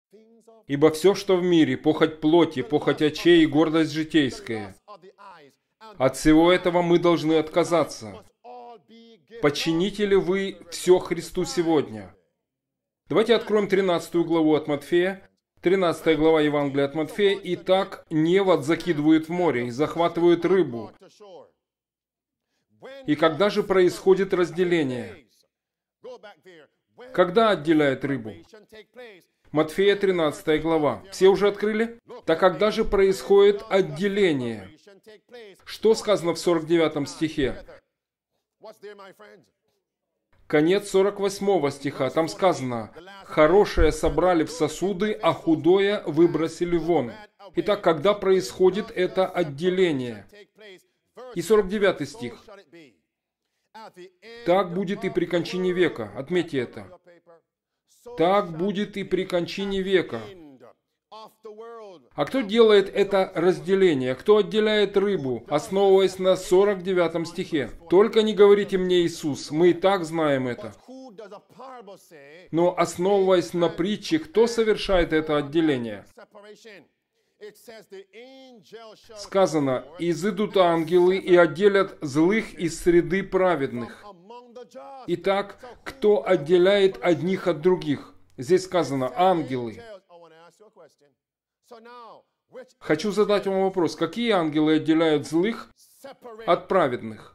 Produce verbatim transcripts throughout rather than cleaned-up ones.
Ибо все, что в мире, похоть плоти, похоть очей и гордость житейская, от всего этого мы должны отказаться. Подчините ли вы все Христу сегодня? Давайте откроем тринадцатую главу от Матфея. тринадцатая глава Евангелия от Матфея. «Итак, невод закидывают в море и захватывают рыбу. И когда же происходит разделение?» Когда отделяет рыбу? Матфея тринадцатая глава. Все уже открыли? Так когда же происходит отделение? Что сказано в сорок девятом стихе? Конец сорок восьмого стиха. Там сказано: «Хорошее собрали в сосуды, а худое выбросили вон». Итак, когда происходит это отделение? И сорок девятый стих. «Так будет и при кончине века». Отметьте это. «Так будет и при кончине века». А кто делает это разделение? Кто отделяет рыбу, основываясь на сорок девятом стихе? Только не говорите мне Иисус, мы и так знаем это. Но основываясь на притче, кто совершает это отделение? Сказано: «Изыдут ангелы и отделят злых из среды праведных». Итак, кто отделяет одних от других? Здесь сказано «ангелы». Хочу задать вам вопрос. Какие ангелы отделяют злых от праведных?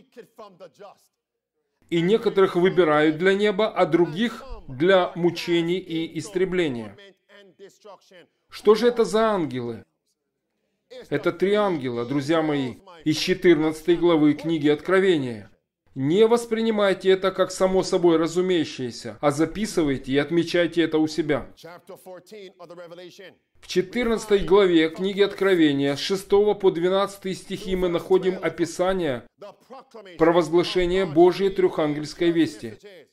И некоторых выбирают для неба, а других для мучений и истребления. Что же это за ангелы? Это три ангела, друзья мои, из четырнадцатой главы книги Откровения. Не воспринимайте это как само собой разумеющееся, а записывайте и отмечайте это у себя. В четырнадцатой главе книги Откровения с шестого по двенадцатый стихи мы находим описание провозглашения Божьей трехангельской вести.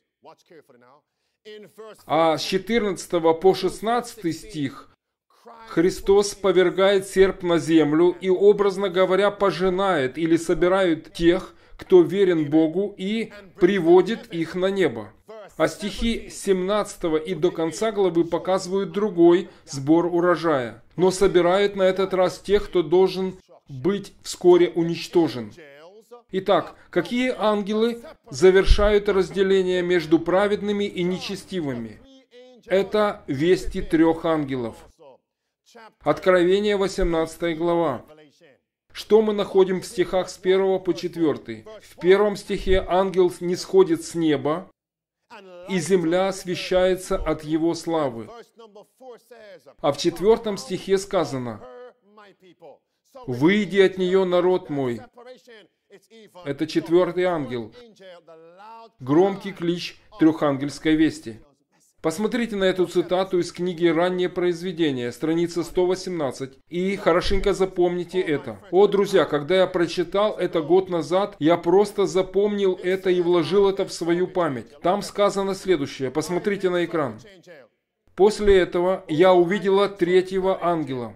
А с четырнадцатого по шестнадцатый стих Христос повергает серп на землю и, образно говоря, пожинает или собирает тех, кто верен Богу, и приводит их на небо. А стихи с семнадцатого и до конца главы показывают другой сбор урожая, но собирает на этот раз тех, кто должен быть вскоре уничтожен. Итак, какие ангелы завершают разделение между праведными и нечестивыми? Это вести трех ангелов. Откровение, восемнадцатая глава. Что мы находим в стихах с первого по четвёртый? В первом стихе ангел нисходит с неба, и земля освещается от его славы. А в четвертом стихе сказано: «Выйди от нее, народ мой». Это четвертый ангел. Громкий клич трехангельской вести. Посмотрите на эту цитату из книги «Раннее произведение», страница сто восемнадцать, и хорошенько запомните это. О, друзья, когда я прочитал это год назад, я просто запомнил это и вложил это в свою память. Там сказано следующее, посмотрите на экран. «После этого я увидела третьего ангела.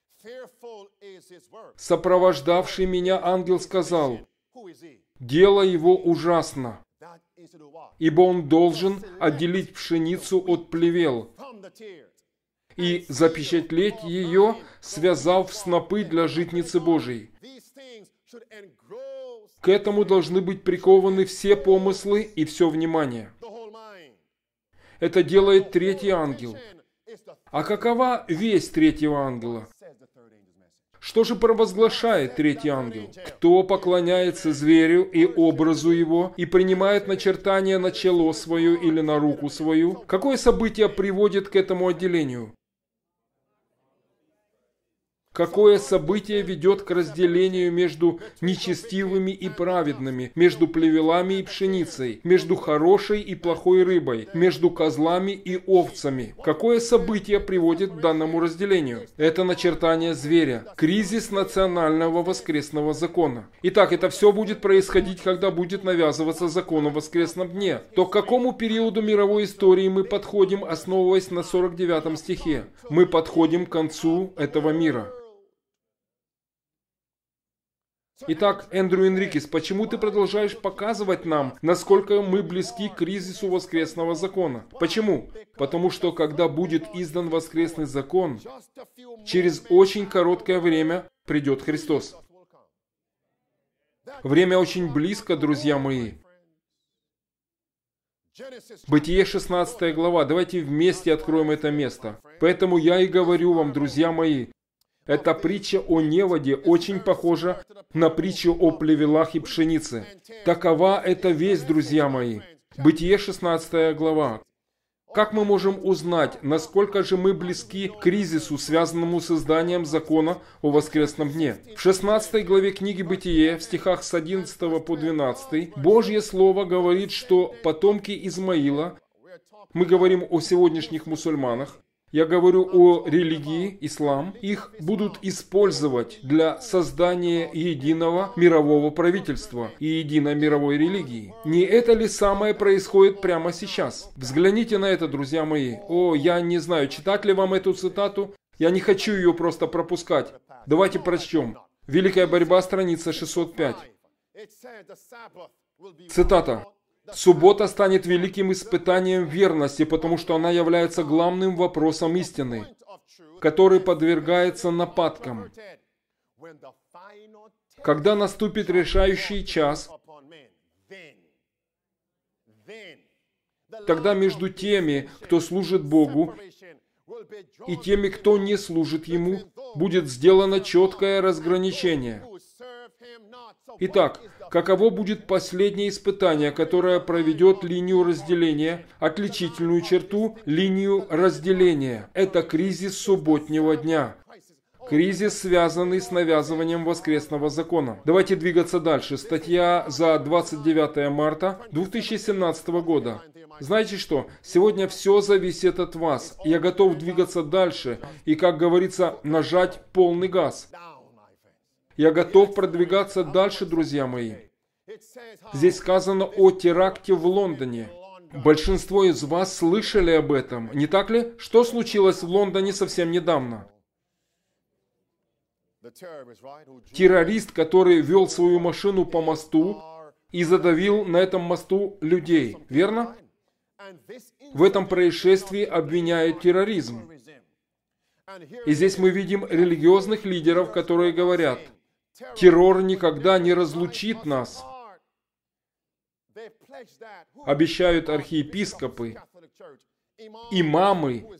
Сопровождавший меня ангел сказал: дело его ужасно, ибо он должен отделить пшеницу от плевел и запечатлеть ее, связав снопы для житницы Божией. К этому должны быть прикованы все помыслы и все внимание». Это делает третий ангел. А какова весть третьего ангела? Что же провозглашает третий ангел? Кто поклоняется зверю и образу его и принимает начертание на чело свое или на руку свою? Какое событие приводит к этому отделению? Какое событие ведет к разделению между нечестивыми и праведными, между плевелами и пшеницей, между хорошей и плохой рыбой, между козлами и овцами? Какое событие приводит к данному разделению? Это начертание зверя, кризис национального воскресного закона. Итак, это все будет происходить, когда будет навязываться закон о воскресном дне. То к какому периоду мировой истории мы подходим, основываясь на сорок девятом стихе? Мы подходим к концу этого мира. Итак, Эндрю Энрикес, почему ты продолжаешь показывать нам, насколько мы близки к кризису воскресного закона? Почему? Потому что, когда будет издан воскресный закон, через очень короткое время придет Христос. Время очень близко, друзья мои. Бытие шестнадцатая глава. Давайте вместе откроем это место. Поэтому я и говорю вам, друзья мои, эта притча о неводе очень похожа на притчу о плевелах и пшенице. Такова эта весть, друзья мои. Бытие шестнадцатая глава. Как мы можем узнать, насколько же мы близки к кризису, связанному с изданием закона о воскресном дне? В шестнадцатой главе книги Бытие, в стихах с одиннадцатого по двенадцатый, Божье Слово говорит, что потомки Измаила, мы говорим о сегодняшних мусульманах, я говорю о религии, ислам, их будут использовать для создания единого мирового правительства и единой мировой религии. Не это ли самое происходит прямо сейчас? Взгляните на это, друзья мои. О, я не знаю, читать ли вам эту цитату. Я не хочу ее просто пропускать. Давайте прочтем. Великая борьба, страница шестьсот пять. Цитата. «Суббота станет великим испытанием верности, потому что она является главным вопросом истины, который подвергается нападкам. Когда наступит решающий час, тогда между теми, кто служит Богу, и теми, кто не служит Ему, будет сделано четкое разграничение». Итак, каково будет последнее испытание, которое проведет линию разделения, отличительную черту, линию разделения? Это кризис субботнего дня. Кризис, связанный с навязыванием воскресного закона. Давайте двигаться дальше. Статья за двадцать девятое марта две тысячи семнадцатого года. Знаете что? Сегодня все зависит от вас. Я готов двигаться дальше и, как говорится, нажать полный газ. Я готов продвигаться дальше, друзья мои. Здесь сказано о теракте в Лондоне. Большинство из вас слышали об этом, не так ли? Что случилось в Лондоне совсем недавно? Террорист, который вел свою машину по мосту и задавил на этом мосту людей, верно? В этом происшествии обвиняют терроризм. И здесь мы видим религиозных лидеров, которые говорят: террор никогда не разлучит нас. Обещают архиепископы, имамы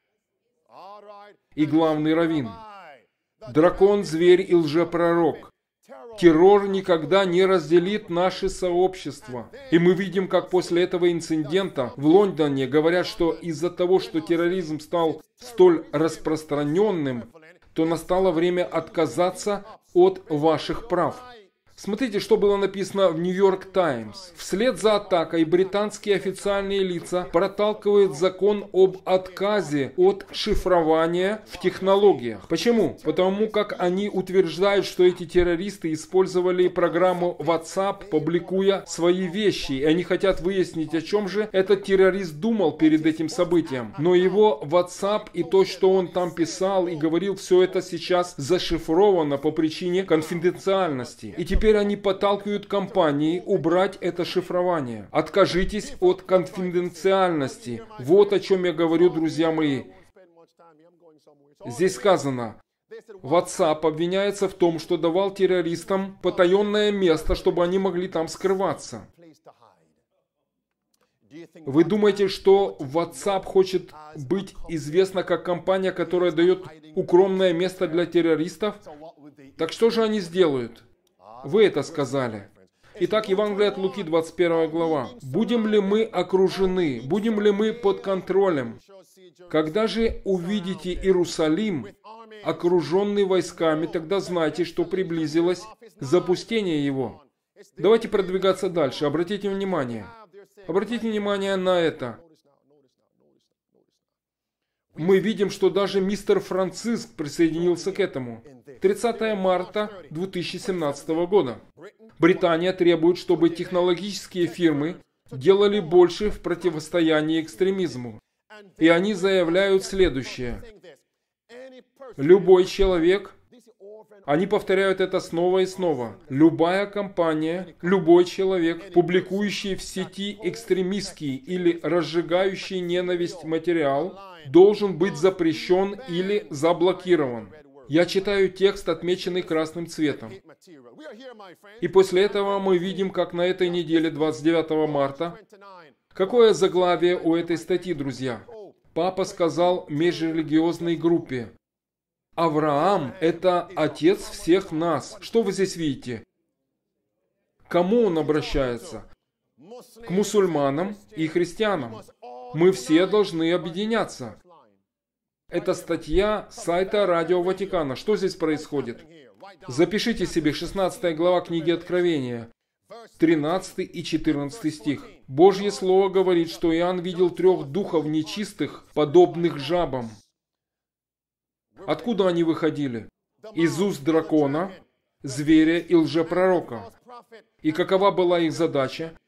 и главный раввин. Дракон, зверь и лжепророк. Террор никогда не разделит наше сообщество. И мы видим, как после этого инцидента в Лондоне говорят, что из-за того, что терроризм стал столь распространенным, то настало время отказаться от ваших прав. Смотрите, что было написано в Нью-Йорк Таймс. Вслед за атакой британские официальные лица проталкивают закон об отказе от шифрования в технологиях. Почему? Потому как они утверждают, что эти террористы использовали программу WhatsApp, публикуя свои вещи, и они хотят выяснить, о чем же этот террорист думал перед этим событием. Но его WhatsApp и то, что он там писал и говорил, все это сейчас зашифровано по причине конфиденциальности. И теперь Теперь они подталкивают компании убрать это шифрование. Откажитесь от конфиденциальности. Вот о чем я говорю, друзья мои. Здесь сказано: WhatsApp обвиняется в том, что давал террористам потаенное место, чтобы они могли там скрываться. Вы думаете, что WhatsApp хочет быть известна как компания, которая дает укромное место для террористов? Так что же они сделают? Вы это сказали. Итак, Евангелие от Луки, двадцать первая глава. «Будем ли мы окружены? Будем ли мы под контролем? Когда же увидите Иерусалим, окруженный войсками, тогда знайте, что приблизилось запустение его». Давайте продвигаться дальше. Обратите внимание. Обратите внимание на это. Мы видим, что даже мистер Франциск присоединился к этому. тридцатое марта две тысячи семнадцатого года. Британия требует, чтобы технологические фирмы делали больше в противостоянии экстремизму. И они заявляют следующее. Любой человек, Они повторяют это снова и снова. Любая компания, любой человек, публикующий в сети экстремистский или разжигающий ненависть материал, должен быть запрещен или заблокирован. Я читаю текст, отмеченный красным цветом. И после этого мы видим, как на этой неделе, двадцать девятого марта, какое заглавие у этой статьи, друзья? Папа сказал межрелигиозной группе: Авраам – это отец всех нас. Что вы здесь видите? К кому он обращается? К мусульманам и христианам. Мы все должны объединяться. Это статья с сайта Радио Ватикана. Что здесь происходит? Запишите себе шестнадцатая глава книги Откровения, тринадцатый и четырнадцатый стих. Божье Слово говорит, что Иоанн видел трех духов нечистых, подобных жабам. Откуда они выходили? Из уст дракона, зверя и лжепророка. И какова была их задача?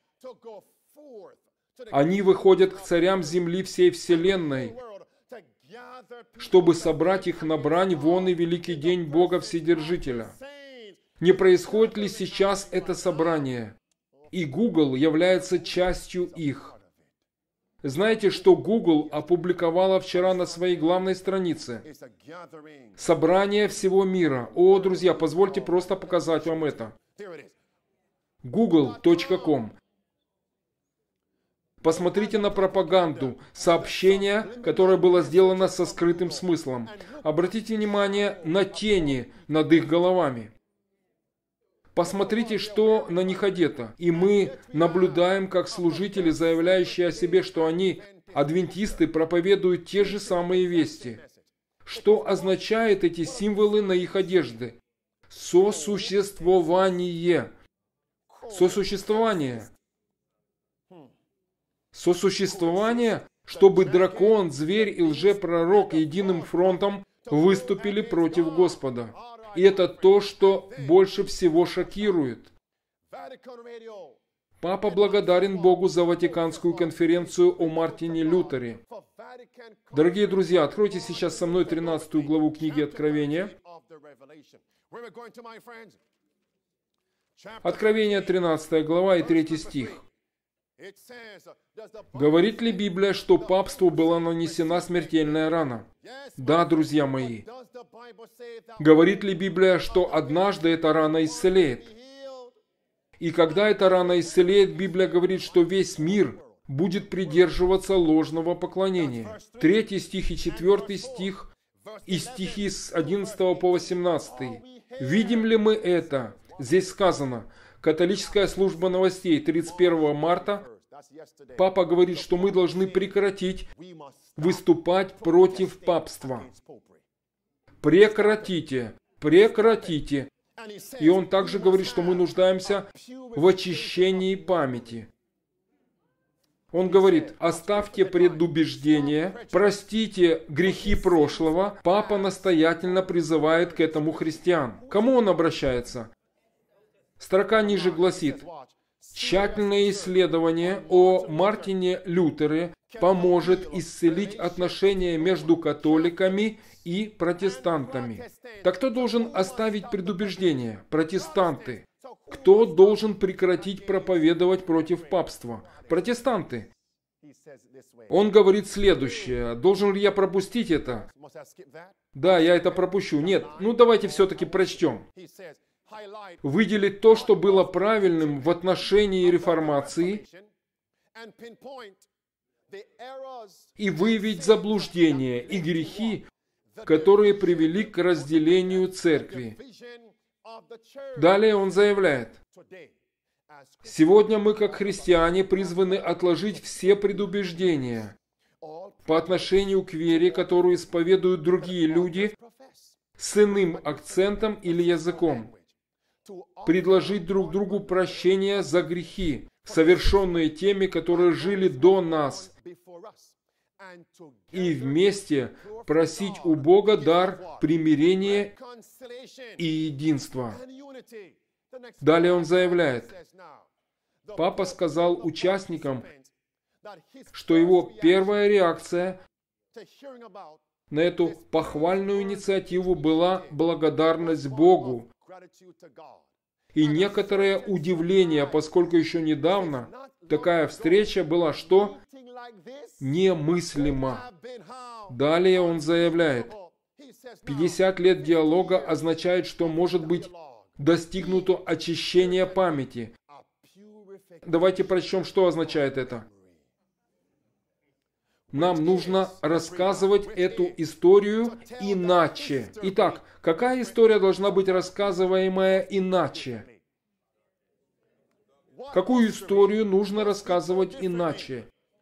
Они выходят к царям земли всей вселенной, чтобы собрать их на брань вон и великий день Бога Вседержителя. Не происходит ли сейчас это собрание? И Google является частью их. Знаете, что Google опубликовала вчера на своей главной странице? Собрание всего мира. О, друзья, позвольте просто показать вам это. гугл точка ком. Посмотрите на пропаганду, сообщение, которое было сделано со скрытым смыслом. Обратите внимание на тени над их головами. Посмотрите, что на них одето. И мы наблюдаем, как служители, заявляющие о себе, что они адвентисты, проповедуют те же самые вести. Что означают эти символы на их одежде? Сосуществование. Сосуществование. Сосуществование, чтобы дракон, зверь и лжепророк единым фронтом выступили против Господа. И это то, что больше всего шокирует. Папа благодарен Богу за Ватиканскую конференцию о Мартине Лютере. Дорогие друзья, откройте сейчас со мной тринадцатую главу книги Откровения. Откровение, тринадцатая глава и третий стих. Говорит ли Библия, что папству была нанесена смертельная рана? Да, друзья мои. Говорит ли Библия, что однажды эта рана исцелеет? И когда эта рана исцелеет, Библия говорит, что весь мир будет придерживаться ложного поклонения. Третий стих и четвертый стих и стихи с одиннадцатого по восемнадцатый. Видим ли мы это? Здесь сказано, католическая служба новостей, тридцать первого марта, папа говорит, что мы должны прекратить выступать против папства. Прекратите, прекратите. И он также говорит, что мы нуждаемся в очищении памяти. Он говорит, оставьте предубеждения, простите грехи прошлого. Папа настоятельно призывает к этому христиан. К кому он обращается? Строка ниже гласит, тщательное исследование о Мартине Лютере поможет исцелить отношения между католиками и протестантами. Так кто должен оставить предубеждение? Протестанты. Кто должен прекратить проповедовать против папства? Протестанты. Он говорит следующее. Должен ли я пропустить это? Да, я это пропущу. Нет. Ну давайте все-таки прочтем. Выделить то, что было правильным в отношении реформации, и выявить заблуждения и грехи, которые привели к разделению церкви. Далее он заявляет, сегодня мы, как христиане, призваны отложить все предубеждения по отношению к вере, которую исповедуют другие люди с иным акцентом или языком. Предложить друг другу прощение за грехи, совершенные теми, которые жили до нас, и вместе просить у Бога дар примирения и единства. Далее он заявляет, папа сказал участникам, что его первая реакция на эту похвальную инициативу была благодарность Богу и некоторое удивление, поскольку еще недавно такая встреча была, что немыслимо. Далее он заявляет, пятьдесят лет диалога означает, что может быть достигнуто очищение памяти. Давайте прочтем, что означает это. Нам нужно рассказывать эту историю иначе. Итак, какая история должна быть рассказываемая иначе? Какую историю нужно рассказывать иначе?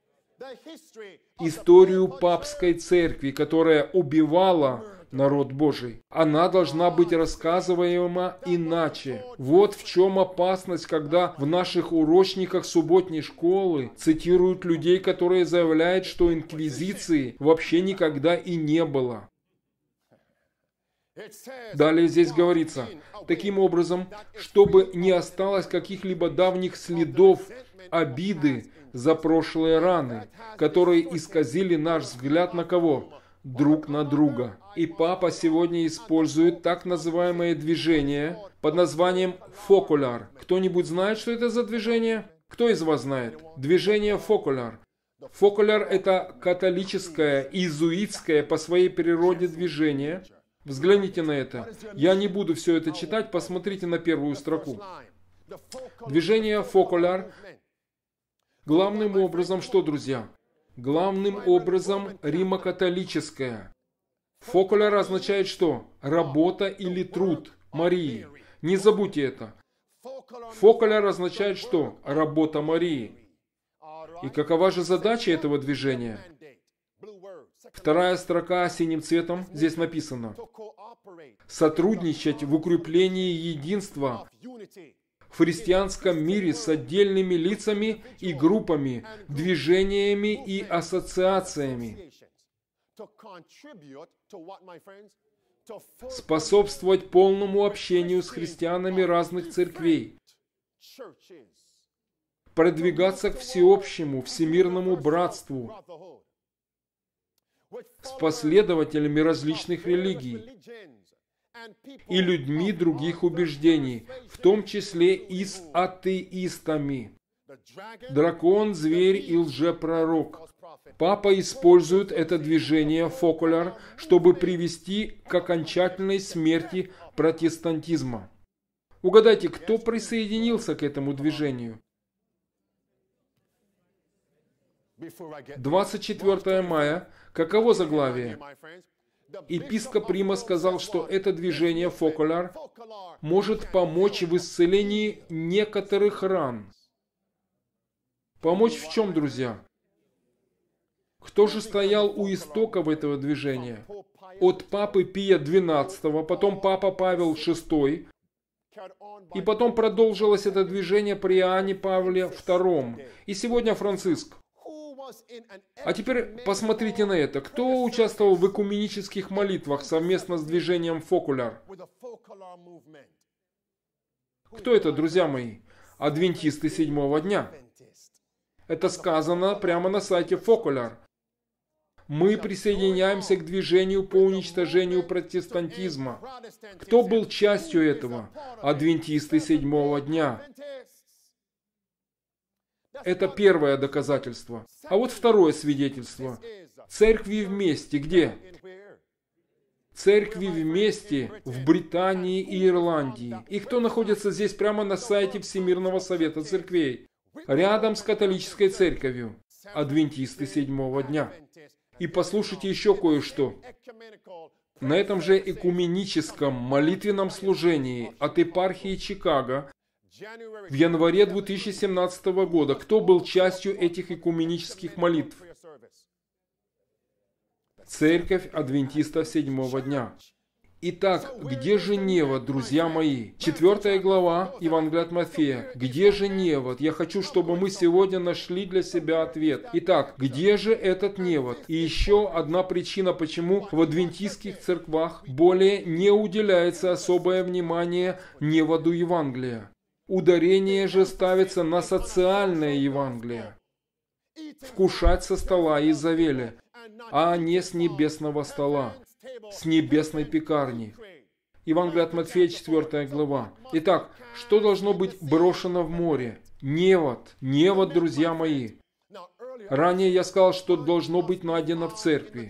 Историю папской церкви, которая убивала народ Божий. Она должна быть рассказываема иначе. Вот в чем опасность, когда в наших урочниках субботней школы цитируют людей, которые заявляют, что инквизиции вообще никогда и не было. Далее здесь говорится, таким образом, чтобы не осталось каких-либо давних следов обиды за прошлые раны, которые исказили наш взгляд на кого? Друг на друга. И папа сегодня использует так называемое движение под названием фокуляр. Кто-нибудь знает, что это за движение? Кто из вас знает? Движение фокуляр. Фокуляр – это католическое, иезуитское по своей природе движение. Взгляните на это. Я не буду все это читать, посмотрите на первую строку. Движение фокуляр главным образом что, друзья? Главным образом римо-католическое. Фокуляр означает что? Работа или труд Марии. Не забудьте это. Фокуляр означает что? Работа Марии. И какова же задача этого движения? Вторая строка синим цветом, здесь написано. Сотрудничать в укреплении единства в христианском мире с отдельными лицами и группами, движениями и ассоциациями. Способствовать полному общению с христианами разных церквей. Продвигаться к всеобщему, всемирному братству с последователями различных религий и людьми других убеждений, в том числе и с атеистами. Дракон, зверь и лжепророк. Папа использует это движение фокуляр, чтобы привести к окончательной смерти протестантизма. Угадайте, кто присоединился к этому движению? двадцать четвёртого мая. Каково заглавие? Епископ Рима сказал, что это движение фокуляр может помочь в исцелении некоторых ран. Помочь в чем, друзья? Кто же стоял у истоков этого движения? От папы Пия двенадцатого, потом папа Павел шестой, и потом продолжилось это движение при Иоанне Павле втором, и сегодня Франциск. А теперь посмотрите на это. Кто участвовал в экуменических молитвах совместно с движением фокуляр? Кто это, друзья мои? Адвентисты седьмого дня. Это сказано прямо на сайте фокуляр. Мы присоединяемся к движению по уничтожению протестантизма. Кто был частью этого? Адвентисты седьмого дня. Это первое доказательство. А вот второе свидетельство. Церкви вместе. Где? Церкви вместе в Британии и Ирландии. И кто находится здесь прямо на сайте Всемирного Совета Церквей? Рядом с католической церковью. Адвентисты седьмого дня. И послушайте еще кое-что. На этом же экуменическом молитвенном служении от епархии Чикаго в январе две тысячи семнадцатого года кто был частью этих экуменических молитв? Церковь адвентистов седьмого дня. Итак, где же невод, друзья мои? Четвертая глава Евангелия от Матфея. Где же невод? Я хочу, чтобы мы сегодня нашли для себя ответ. Итак, где же этот невод? И еще одна причина, почему в адвентистских церквах более не уделяется особое внимание неводу Евангелия. Ударение же ставится на социальное Евангелие. Вкушать со стола Изавели. а не с небесного стола, с небесной пекарни. Евангелие от Матфея, четвёртая глава. Итак, что должно быть брошено в море? Невод. Невод, друзья мои. Ранее я сказал, что должно быть найдено в церкви.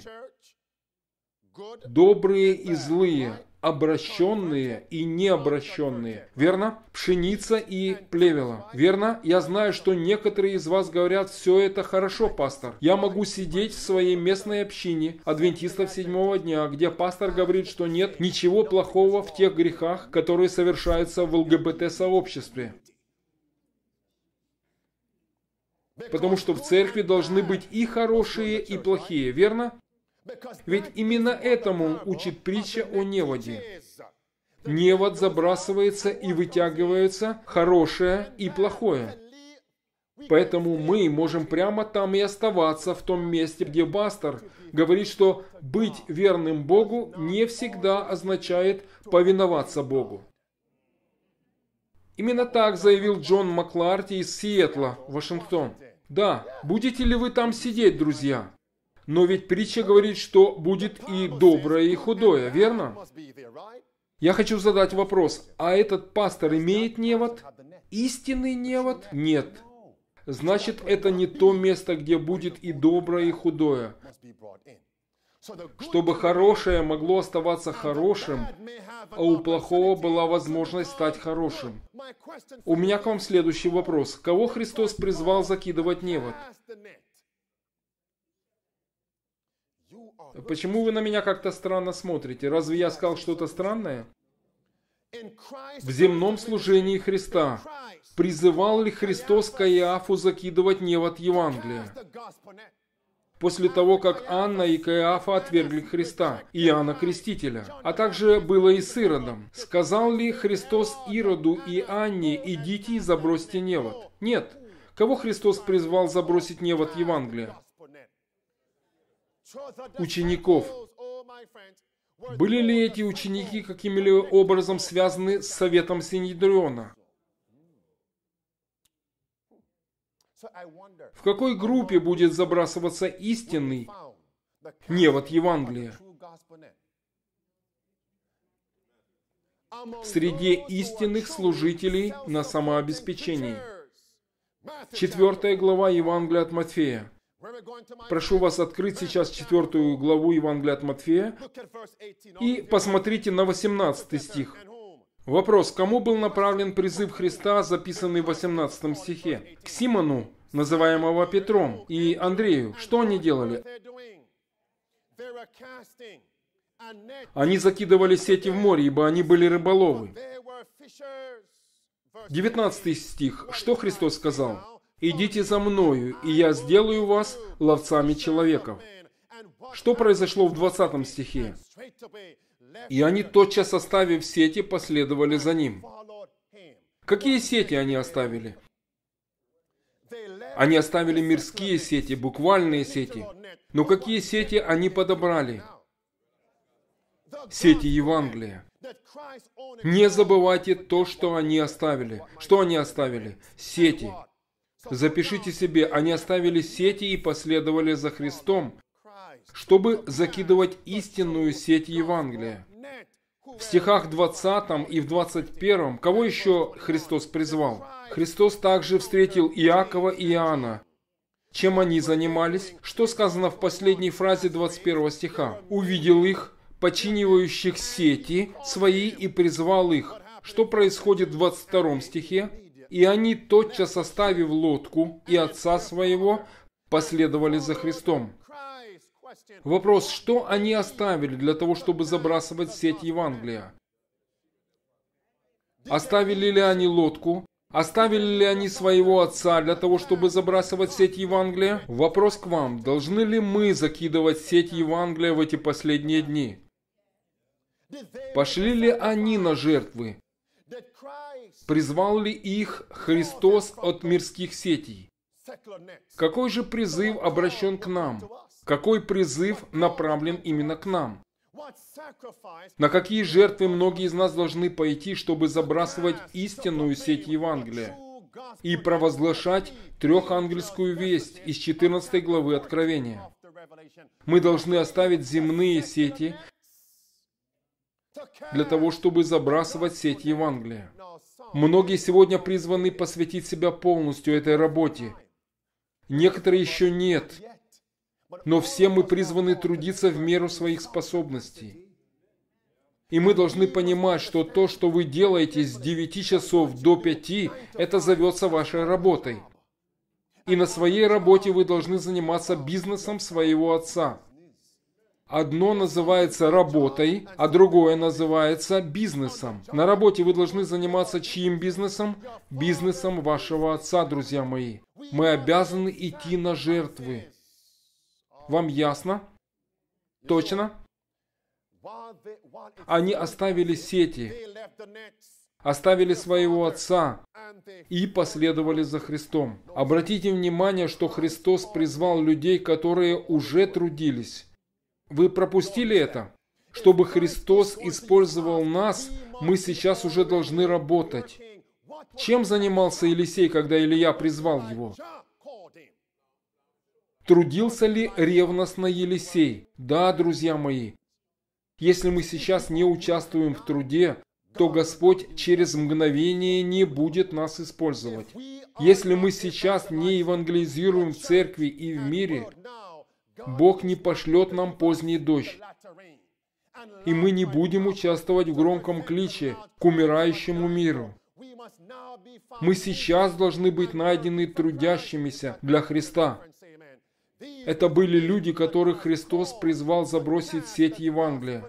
Добрые и злые, обращенные и необращенные. Верно? Пшеница и плевела. Верно? Я знаю, что некоторые из вас говорят, все это хорошо, пастор. Я могу сидеть в своей местной общине адвентистов седьмого дня, где пастор говорит, что нет ничего плохого в тех грехах, которые совершаются в ЛГБТ-сообществе. Потому что в церкви должны быть и хорошие, и плохие. Верно? Ведь именно этому учит притча о неводе. Невод забрасывается и вытягивается хорошее и плохое. Поэтому мы можем прямо там и оставаться, в том месте, где пастор говорит, что быть верным Богу не всегда означает повиноваться Богу. Именно так заявил Джон Макларти из Сиэтла, Вашингтон. Да, будете ли вы там сидеть, друзья? Но ведь притча говорит, что будет и доброе, и худое, верно? Я хочу задать вопрос, а этот пастор имеет невод? Истинный невод? Нет. Значит, это не то место, где будет и доброе, и худое. Чтобы хорошее могло оставаться хорошим, а у плохого была возможность стать хорошим. У меня к вам следующий вопрос. Кого Христос призвал закидывать невод? Почему вы на меня как-то странно смотрите? Разве я сказал что-то странное? В земном служении Христа призывал ли Христос Каиафу закидывать невод Евангелия? После того, как Анна и Каиафа отвергли Христа, Иоанна Крестителя, а также было и с Иродом. Сказал ли Христос Ироду и Анне, идите и забросьте невод? Нет. Кого Христос призвал забросить невод Евангелия? Учеников. Были ли эти ученики каким-либо образом связаны с советом Синедриона? В какой группе будет забрасываться истинный невод Евангелия? В среде истинных служителей на самообеспечении. Четвертая глава Евангелия от Матфея. Прошу вас открыть сейчас четвертую главу Евангелия от Матфея и посмотрите на восемнадцатый стих. Вопрос, кому был направлен призыв Христа, записанный в восемнадцатом стихе? К Симону, называемого Петром, и Андрею. Что они делали? Они закидывали сети в море, ибо они были рыболовы. девятнадцатый стих. Что Христос сказал? «Идите за мною, и я сделаю вас ловцами человеков». Что произошло в двадцатом стихе? «И они, тотчас оставив сети, последовали за ним». Какие сети они оставили? Они оставили мирские сети, буквальные сети. Но какие сети они подобрали? Сети Евангелия. Не забывайте то, что они оставили. Что они оставили? Сети. Запишите себе, они оставили сети и последовали за Христом, чтобы закидывать истинную сеть Евангелия. В стихах двадцатом и в двадцать первом кого еще Христос призвал? Христос также встретил Иакова и Иоанна. Чем они занимались? Что сказано в последней фразе двадцать первого стиха? «Увидел их, починивающих сети свои, и призвал их». Что происходит в двадцать втором стихе? «И они, тотчас оставив лодку и отца своего, последовали за Христом». Вопрос, что они оставили для того, чтобы забрасывать сеть Евангелия? Оставили ли они лодку? Оставили ли они своего отца для того, чтобы забрасывать сеть Евангелия? Вопрос к вам, должны ли мы закидывать сеть Евангелия в эти последние дни? Пошли ли они на жертвы? Призвал ли их Христос от мирских сетей? Какой же призыв обращен к нам? Какой призыв направлен именно к нам? На какие жертвы многие из нас должны пойти, чтобы забрасывать истинную сеть Евангелия и провозглашать трехангельскую весть из четырнадцатой главы Откровения? Мы должны оставить земные сети для того, чтобы забрасывать сеть Евангелия. Многие сегодня призваны посвятить себя полностью этой работе. Некоторые еще нет. Но все мы призваны трудиться в меру своих способностей. И мы должны понимать, что то, что вы делаете с девяти часов до пяти, это зовется вашей работой. И на своей работе вы должны заниматься бизнесом своего отца. Одно называется работой, а другое называется бизнесом. На работе вы должны заниматься чьим бизнесом? Бизнесом вашего отца, друзья мои. Мы обязаны идти на жертвы. Вам ясно? Точно? Они оставили сети, оставили своего отца и последовали за Христом. Обратите внимание, что Христос призвал людей, которые уже трудились. Вы пропустили это? Чтобы Христос использовал нас, мы сейчас уже должны работать. Чем занимался Елисей, когда Илия призвал его? Трудился ли ревностно Елисей? Да, друзья мои. Если мы сейчас не участвуем в труде, то Господь через мгновение не будет нас использовать. Если мы сейчас не евангелизируем в церкви и в мире, Бог не пошлет нам поздний дождь. И мы не будем участвовать в громком кличе к умирающему миру. Мы сейчас должны быть найдены трудящимися для Христа. Это были люди, которых Христос призвал забросить сеть Евангелия.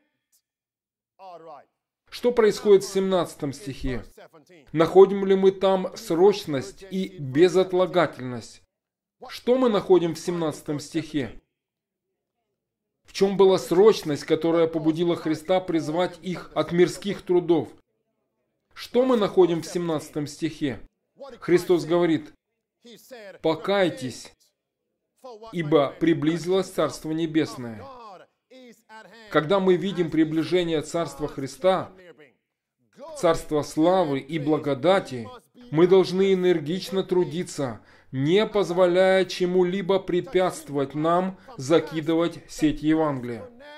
Что происходит в семнадцатом стихе? Находим ли мы там срочность и безотлагательность? Что мы находим в семнадцатом стихе? В чем была срочность, которая побудила Христа призвать их от мирских трудов? Что мы находим в семнадцатом стихе? Христос говорит: «Покайтесь, ибо приблизилось Царство Небесное». Когда мы видим приближение Царства Христа, Царства славы и благодати, мы должны энергично трудиться, не позволяя чему-либо препятствовать нам закидывать сеть Евангелия.